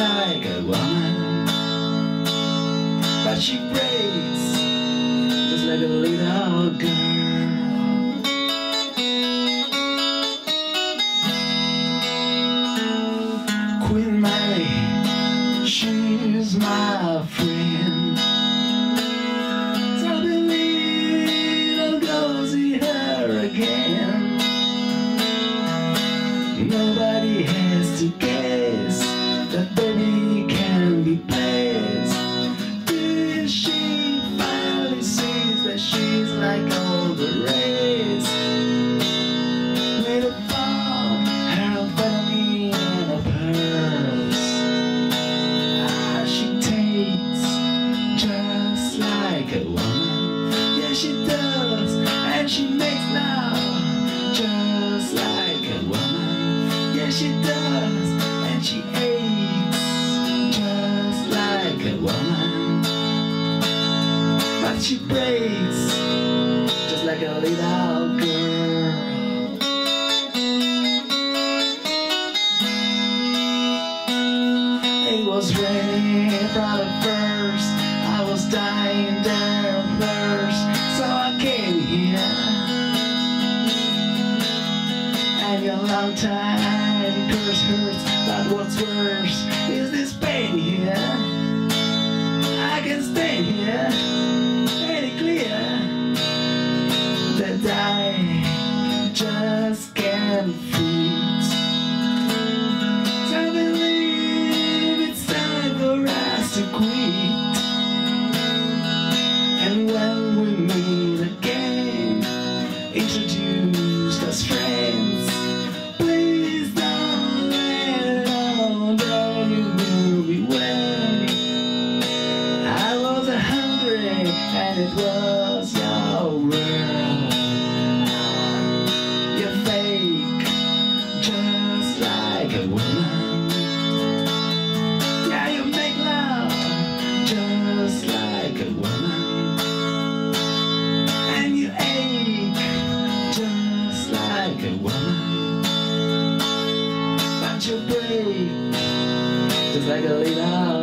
like a woman, but she breaks just like a little girl. Queen Mary, she's my friend. Tell me little glossy hair again. Nobody has to guess that baby can be blessed. Till she finally sees that she's like all the rest. With a thought, her amphetamine and a pearls. Ah, she tastes just like a woman. Yeah, she does, and she makes love just like a woman. Yeah, she does, and she aches just like a woman. But she breaks just like a little girl. It was raining from the first. I was dying there of thirst, so I came here. And your long time curse hurts, but what's worse is this pain here. I can stay here, very clear that I just can't freeze. So I believe it's time for us to quit. And when we meet again, introduced as friends, please don't let on that you will be well. I was hungry and it was your world. You're fake, just like a woman. Yeah, you make love just like a woman. And you ache just like a woman. But you break just like a little